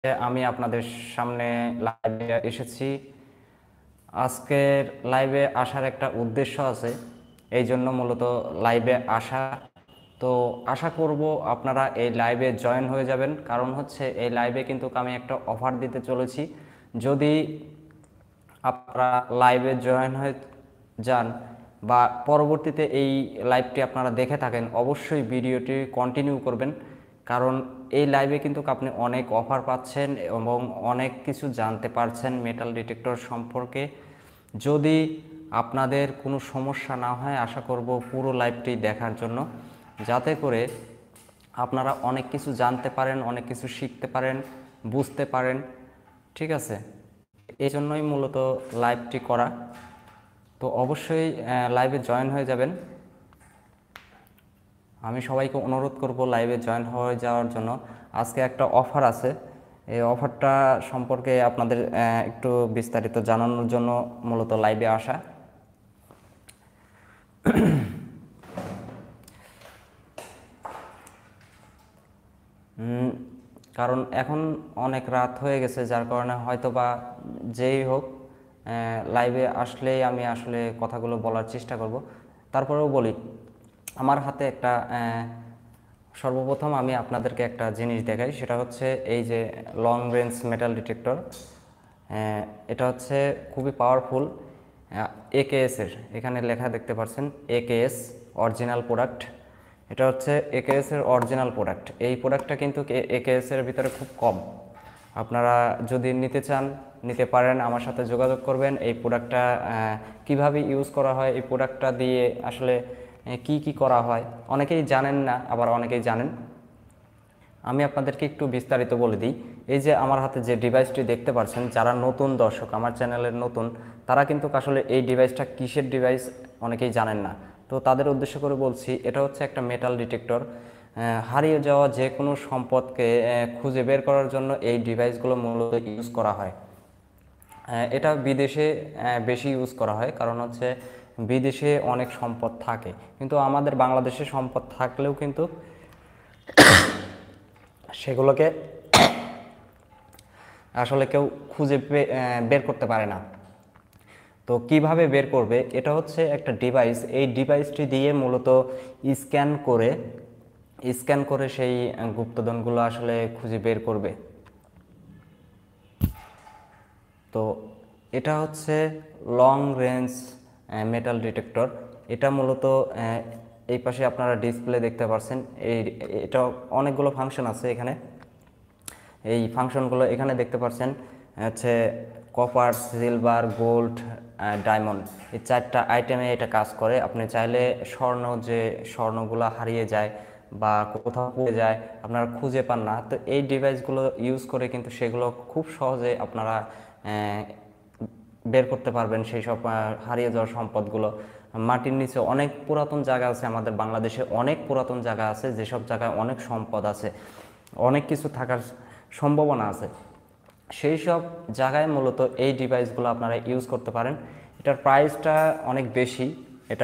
আমি আপনাদের সামনে লাইভে এসেছি। আজকের লাইভে আসার একটা উদ্দেশ্য আছে, এই জন্য মূলত লাইভে আসা। তো আশা করব আপনারা এই লাইভে জয়েন হয়ে যাবেন, কারণ হচ্ছে এই লাইভে কিন্তু আমি একটা অফার দিতে চলেছি। যদি আপনারা লাইভে জয়েন হয়ে যান বা পরবর্তীতে এই লাইভটি আপনারা দেখে থাকেন, অবশ্যই ভিডিওটি কন্টিনিউ করবেন, কারণ এই লাইভে কিন্তু আপনি অনেক অফার পাচ্ছেন এবং অনেক কিছু জানতে পারছেন মেটাল ডিটেক্টর সম্পর্কে। যদি আপনাদের কোনো সমস্যা না হয়, আশা করব পুরো লাইভটি দেখার জন্য, যাতে করে আপনারা অনেক কিছু জানতে পারেন, অনেক কিছু শিখতে পারেন, বুঝতে পারেন। ঠিক আছে, এই জন্যই মূলত লাইভটি করা। তো অবশ্যই লাইভে জয়েন হয়ে যাবেন। আমি সবাইকে অনুরোধ করব লাইভে জয়েন হয়ে যাওয়ার জন্য। আজকে একটা অফার আছে, এই অফারটা সম্পর্কে আপনাদের একটু বিস্তারিত জানানোর জন্য মূলত লাইভে আসা। কারণ এখন অনেক রাত হয়ে গেছে, যার কারণে হয়তো বা যেই হোক লাইভে আসলেই আমি আসলে কথাগুলো বলার চেষ্টা করব। তারপরেও বলি, আমার হাতে একটা সর্বপ্রথম আমি আপনাদেরকে একটা জিনিস দেখাই, সেটা হচ্ছে এই যে লং রেঞ্জ মেটাল ডিটেক্টর। এটা হচ্ছে খুবই পাওয়ারফুল, একেএসের, এখানে লেখা দেখতে পাচ্ছেন একেএস অরিজিনাল প্রোডাক্ট। এটা হচ্ছে একেএসের অরিজিনাল প্রোডাক্ট। এই প্রোডাক্টটা কিন্তু একেএসের ভিতরে খুব কম। আপনারা যদি নিতে চান নিতে পারেন, আমার সাথে যোগাযোগ করবেন। এই প্রোডাক্টটা কিভাবে ইউজ করা হয়, এই প্রোডাক্টটা দিয়ে আসলে কি কি করা হয়, অনেকেই জানেন না, আবার অনেকেই জানেন। আমি আপনাদেরকে একটু বিস্তারিত বলে দিই। এই যে আমার হাতে যে ডিভাইসটি দেখতে পাচ্ছেন, যারা নতুন দর্শক, আমার চ্যানেলের নতুন, তারা কিন্তু আসলে এই ডিভাইসটা কিসের ডিভাইস অনেকেই জানেন না। তো তাদের উদ্দেশ্য করে বলছি, এটা হচ্ছে একটা মেটাল ডিটেক্টর। হারিয়ে যাওয়া যে কোনো সম্পদকে খুঁজে বের করার জন্য এই ডিভাইসগুলো মূলত ইউজ করা হয়। এটা বিদেশে বেশি ইউজ করা হয়, কারণ হচ্ছে বিদেশে অনেক সম্পদ থাকে, কিন্তু আমাদের বাংলাদেশে সম্পদ থাকলেও কিন্তু সেগুলোকে আসলে কেউ খুঁজে বের করতে পারে না। তো কিভাবে বের করবে, এটা হচ্ছে একটা ডিভাইস। এই ডিভাইসটি দিয়ে মূলত স্ক্যান করে সেই গুপ্তধনগুলো আসলে খুঁজে বের করবে। তো এটা হচ্ছে লং রেঞ্জ মেটাল ডিটেক্টর। এটা মূলত এই পাশে আপনারা ডিসপ্লে দেখতে পাচ্ছেন। এটা অনেকগুলো ফাংশন আছে এখানে। এই ফাংশনগুলো এখানে দেখতে পাচ্ছেন হচ্ছে কপার, সিলভার, গোল্ড, ডায়মন্ড, এই চারটা আইটেমে এটা কাজ করে। আপনি চাইলে যে স্বর্ণগুলো হারিয়ে যায় বা কোথাও পড়ে যায়, আপনারা খুঁজে পান না, তো এই ডিভাইসগুলো ইউজ করে কিন্তু সেগুলো খুব সহজে আপনারা বের করতে পারবেন। সেই সব হারিয়ে যাওয়া সম্পদগুলো মাটির নিচে অনেক পুরাতন জায়গা আছে, আমাদের বাংলাদেশে অনেক পুরাতন জায়গা আছে, যেসব জায়গায় অনেক সম্পদ আছে, অনেক কিছু থাকার সম্ভাবনা আছে, সেই সব জায়গায় মূলত এই ডিভাইসগুলো আপনারা ইউজ করতে পারেন। এটার প্রাইসটা অনেক বেশি, এটা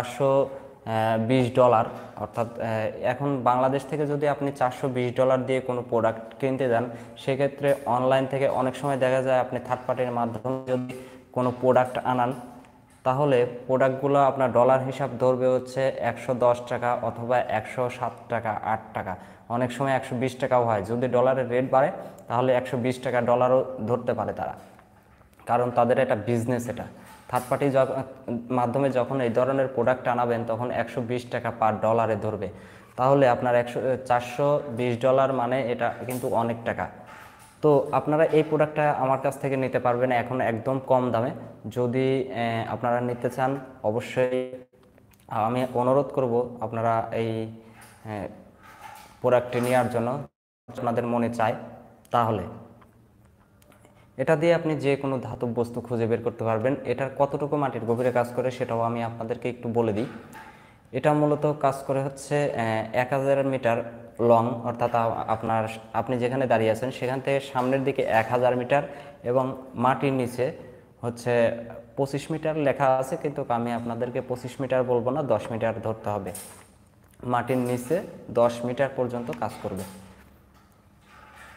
$420, অর্থাৎ এখন বাংলাদেশ থেকে যদি আপনি $420 দিয়ে কোনো প্রোডাক্ট কিনতে যান, সেক্ষেত্রে অনলাইন থেকে অনেক সময় দেখা যায় আপনি থার্ড পার্টির মাধ্যমে যদি কোনো প্রোডাক্ট আনান, তাহলে প্রোডাক্টগুলো আপনার ডলার হিসাব ধরবে হচ্ছে 110 টাকা অথবা 107 টাকা, 8 টাকা, অনেক সময় 120 টাকাও হয়। যদি ডলারের রেট বাড়ে তাহলে 120 টাকা ডলারও ধরতে পারে তারা, কারণ তাদের এটা বিজনেস। এটা থার্ড পার্টি মাধ্যমে যখন এই ধরনের প্রোডাক্ট আনাবেন, তখন 120 টাকা পার ডলারে ধরবে। তাহলে আপনার $420 মানে এটা কিন্তু অনেক টাকা। তো আপনারা এই প্রোডাক্টটা আমার কাছ থেকে নিতে পারবেন এখন একদম কম দামে। যদি আপনারা নিতে চান, অবশ্যই আমি অনুরোধ করব আপনারা এই প্রোডাক্টটি নেওয়ার জন্য, আপনাদের মনে চায়। তাহলে এটা দিয়ে আপনি যে কোনো ধাতব বস্তু খুঁজে বের করতে পারবেন। এটার কতটুকু মাটির গভীরে কাজ করে সেটাও আমি আপনাদেরকে একটু বলে দিই। এটা মূলত কাজ করে হচ্ছে 1000 মিটার লং, অর্থাৎ আপনি যেখানে দাঁড়িয়ে আছেন সেখান থেকে সামনের দিকে 1000 মিটার, এবং মাটির নিচে হচ্ছে 25 মিটার লেখা আছে, কিন্তু আমি আপনাদেরকে 25 মিটার বলবো না, 10 মিটার ধরতে হবে। মাটির নিচে 10 মিটার পর্যন্ত কাজ করবে।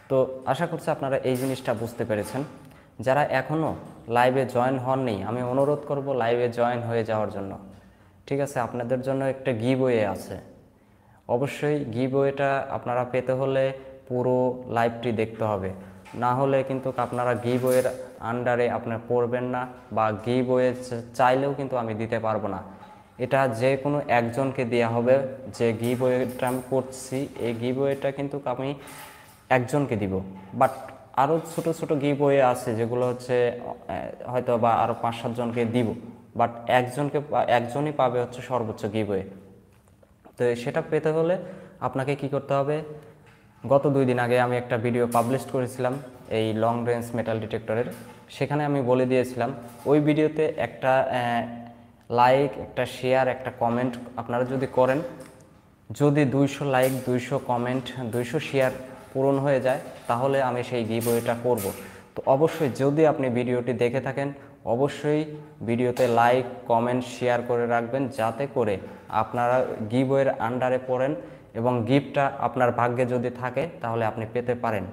তো আশা করছি আপনারা এই জিনিসটা বুঝতে পেরেছেন। যারা এখনও লাইভে জয়েন হননি, আমি অনুরোধ করব লাইভে জয়েন হয়ে যাওয়ার জন্য। ঠিক আছে, আপনাদের জন্য একটা গিভওয়ে আছে। অবশ্যই গিভওয়েটা আপনারা পেতে হলে পুরো লাইভটি দেখতে হবে, না হলে কিন্তু আপনারা গিভওয়ের আন্ডারে আপনার পড়বেন না, বা গিভওয়ে চাইলেও কিন্তু আমি দিতে পারবো না। এটা যে কোনো একজনকে দেওয়া হবে। যে গিভওয়েটা আমি করছি, এই গিভওয়েটা কিন্তু আমি একজনকে দিব। বাট আরও ছোট ছোট গিভওয়ে আছে যেগুলো হচ্ছে হয়তো বা আরও 5-7 জনকে দিব, বাট একজনই পাবে হচ্ছে সর্বোচ্চ গিভওয়ে। তো সেটা পেতে হলে আপনাকে কি করতে হবে, গত 2 দিন আগে আমি একটা ভিডিও পাবলিশ করেছিলাম এই লং রেঞ্জ মেটাল ডিটেক্টরের। সেখানে আমি বলে দিয়েছিলাম, ওই ভিডিওতে একটা লাইক, একটা শেয়ার, একটা কমেন্ট আপনারা যদি করেন, যদি 200 লাইক, 200 কমেন্ট, 200 শেয়ার পূরণ হয়ে যায়, তাহলে আমি সেই গিভওয়েটা করব। তো অবশ্যই যদি আপনি ভিডিওটি দেখে থাকেন, অবশ্যই ভিডিওতে লাইক, কমেন্ট, শেয়ার করে রাখবেন, যাতে করে আপনারা গিভওয়ের আন্ডারে পড়েন এবং গিফটটা আপনার ভাগ্যে যদি থাকে তাহলে আপনি পেতে পারেন।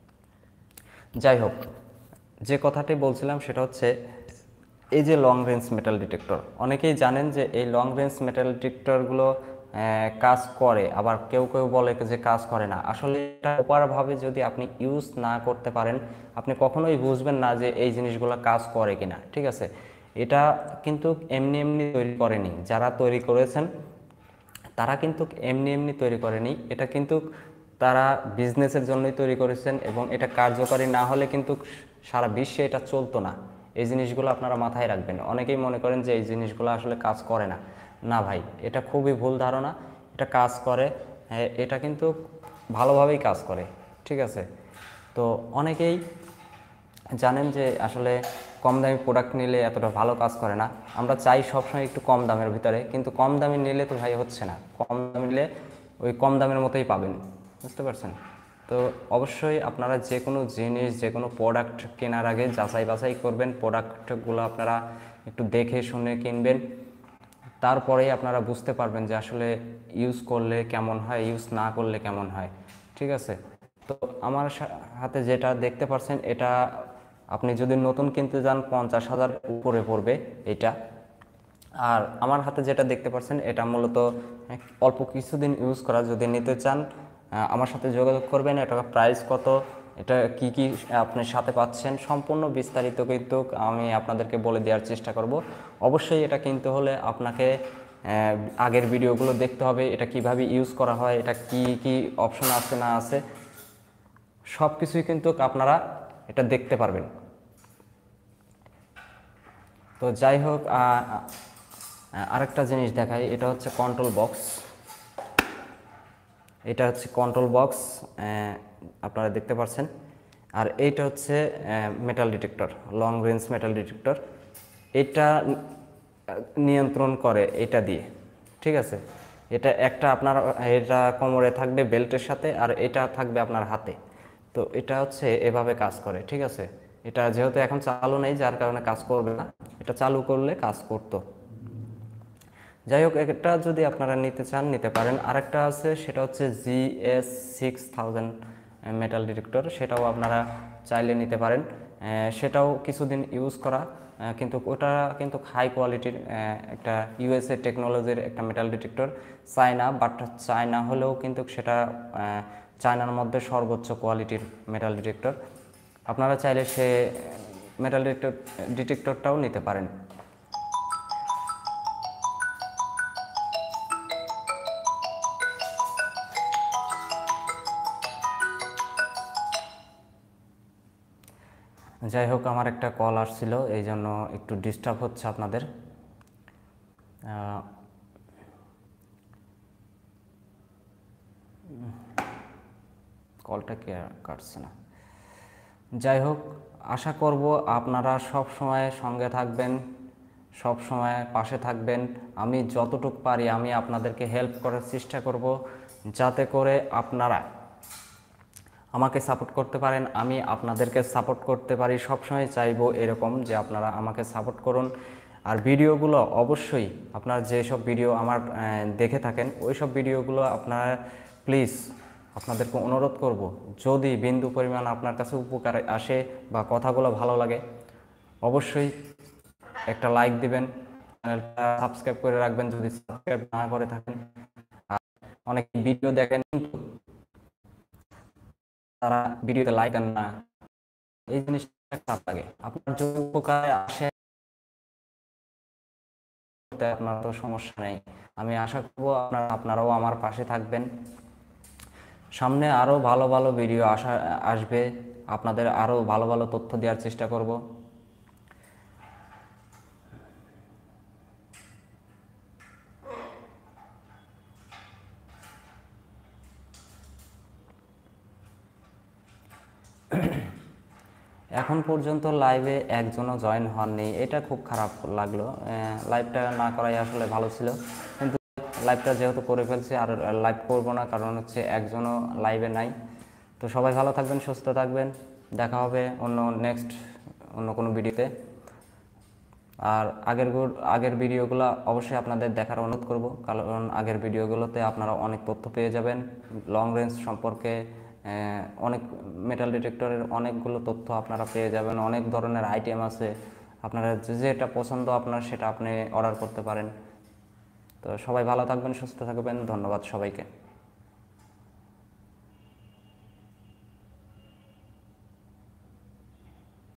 যাই হোক, যে কথাটি বলছিলাম সেটা হচ্ছে এই যে লং রেঞ্জ মেটাল ডিটেক্টর, অনেকেই জানেন যে এই লং রেঞ্জ মেটাল ডিটেক্টরগুলো কাজ করে, আবার কেউ কেউ বলে যে কাজ করে না। আসলে এটা প্রপারভাবে যদি আপনি ইউজ না করতে পারেন, আপনি কখনোই বুঝবেন না যে এই জিনিসগুলো কাজ করে কিনা। ঠিক আছে, এটা কিন্তু এমনি এমনি তৈরি করেনি, যারা তৈরি করেছেন তারা কিন্তু এমনি এমনি তৈরি করেনি। এটা কিন্তু তারা বিজনেসের জন্যই তৈরি করেছেন, এবং এটা কার্যকারী না হলে কিন্তু সারা বিশ্বে এটা চলতো না। এই জিনিসগুলো আপনারা মাথায় রাখবেন। অনেকেই মনে করেন যে এই জিনিসগুলো আসলে কাজ করে না। না ভাই, এটা খুবই ভুল ধারণা। এটা কাজ করে, হ্যাঁ, এটা কিন্তু ভালোভাবেই কাজ করে। ঠিক আছে, তো অনেকেই জানেন যে আসলে কম দামি প্রোডাক্ট নিলে এতটা ভালো কাজ করে না। আমরা চাই সবসময় একটু কম দামের ভিতরে, কিন্তু কম দামি নিলে তো ভাই হচ্ছে না। কম দামি নিলে ওই কম দামের মতোই পাবেন, বুঝতে পারছেন? তো অবশ্যই আপনারা যে কোনো জিনিস, যে কোনো প্রোডাক্ট কেনার আগে যাচাই বাছাই করবেন। প্রোডাক্টগুলো আপনারা একটু দেখে শুনে কিনবেন, তারপরেই আপনারা বুঝতে পারবেন যে আসলে ইউজ করলে কেমন হয়, ইউজ না করলে কেমন হয়। ঠিক আছে, তো আমার হাতে যেটা দেখতে পাচ্ছেন, এটা আপনি যদি নতুন কিনতে যান 50,000 উপরে পড়বে এটা। আর আমার হাতে যেটা দেখতে পাচ্ছেন, এটা মূলত অল্প কিছুদিন ইউজ করা। যদি নিতে চান আমার সাথে যোগাযোগ করবেন। এটা প্রাইস কত, এটা কি কি আপনার সাথে পাচ্ছেন, সম্পূর্ণ বিস্তারিত কিন্তু আমি আপনাদেরকে বলে দেওয়ার চেষ্টা করব। অবশ্যই এটা কিনতে হলে আপনাকে আগের ভিডিওগুলো দেখতে হবে, এটা কিভাবে ইউজ করা হয়, এটা কি কি অপশন আছে না আছে, সব কিছুই কিন্তু আপনারা এটা দেখতে পারবেন। তো যাই হোক, আরেকটা জিনিস দেখাই, এটা হচ্ছে কন্ট্রোল বক্স। এটা হচ্ছে কন্ট্রোল বক্স, আপনারা দেখতে পাচ্ছেন। আর এইটা হচ্ছে metal detector, long range metal detector. এটা নিয়ন্ত্রণ করে এটা দিয়ে। ঠিক আছে, এটা একটা আপনার, এটা কোমরে থাকবে বেল্টের সাথে, আর এটা থাকবে আপনার হাতে। তো এটা হচ্ছে এভাবে কাজ করে। ঠিক আছে, এটা যেহেতু এখন চালু নেই, যার কারণে কাজ করবে না। এটা চালু করলে কাজ করতো। যাই হোক, এটা যদি আপনারা নিতে চান নিতে পারেন। আরেকটা আছে, সেটা হচ্ছে GS6000 মেটাল ডিটেক্টর। সেটাও আপনারা চাইলে নিতে পারেন। সেটাও কিছুদিন ইউজ করা, কিন্তু ওটা কিন্তু হাই কোয়ালিটির একটা USA টেকনোলজির একটা metal detector. China, but China হলেও কিন্তু সেটা চায়নার মধ্যে সর্বোচ্চ কোয়ালিটির মেটাল ডিটেক্টর। আপনারা চাইলে সে মেটাল ডিটেক্টরটাও নিতে পারেন। যাই হোক, আমার একটা কল আসছিল, এই জন্য একটু ডিস্টার্ব হচ্ছে আপনাদের। কলটা কে কাটছে না। যাই হোক, আশা করব আপনারা সব সময় সঙ্গে থাকবেন, সব সময় পাশে থাকবেন। আমি যতটুকু পারি আমি আপনাদেরকে হেল্প করার চেষ্টা করব, যাতে করে আপনারা আমাকে সাপোর্ট করতে পারেন, আমি আপনাদেরকে সাপোর্ট করতে পারি। সবসময় চাইবো এরকম যে আপনারা আমাকে সাপোর্ট করুন। আর ভিডিওগুলো অবশ্যই আপনারা যেসব ভিডিও আমার দেখে থাকেন, ওই সব ভিডিওগুলো আপনারা প্লিজ আপনাদেরকে অনুরোধ করব, যদি বিন্দু পরিমাণ আপনার কাছে উপকারে আসে বা কথাগুলো ভালো লাগে, অবশ্যই একটা লাইক দিবেন, চ্যানেলটা সাবস্ক্রাইব করে রাখবেন যদি সাবস্ক্রাইব না করে থাকেন। আর অনেক ভিডিও দেখেন কিন্তু তারা ভিডিওতে লাইক দেন না, এই জিনিসটা খারাপ লাগে। আপনার যদি উপকারে আসে আপনার তো সমস্যা নেই। আমি আশা করবো আপনারাও আমার পাশে থাকবেন। সামনে আরও ভালো ভালো ভিডিও আসবে, আপনাদের আরও ভালো ভালো তথ্য দেওয়ার চেষ্টা করব। এখন পর্যন্ত লাইভে একজনও জয়েন হননি, এটা খুব খারাপ লাগলো। লাইভটা না করাই আসলে ভালো ছিল, কিন্তু লাইভটা যেহেতু করে ফেলছি আর লাইভ করব না, কারণ হচ্ছে একজনও লাইভে নাই। তো সবাই ভালো থাকবেন, সুস্থ থাকবেন, দেখা হবে অন্য কোনো ভিডিওতে। আর আগের ভিডিওগুলো অবশ্যই আপনাদের দেখার অনুরোধ করব, কারণ আগের ভিডিওগুলোতে আপনারা অনেক তথ্য পেয়ে যাবেন লং রেঞ্জ সম্পর্কে। অনেক মেটাল ডিটেক্টরের অনেকগুলো তথ্য আপনারা পেয়ে যাবেন, অনেক ধরনের আইটেম আছে, আপনারা যেটা পছন্দ আপনার সেটা আপনি অর্ডার করতে পারেন। তো সবাই ভালো থাকবেন, সুস্থ থাকবেন, ধন্যবাদ সবাইকে।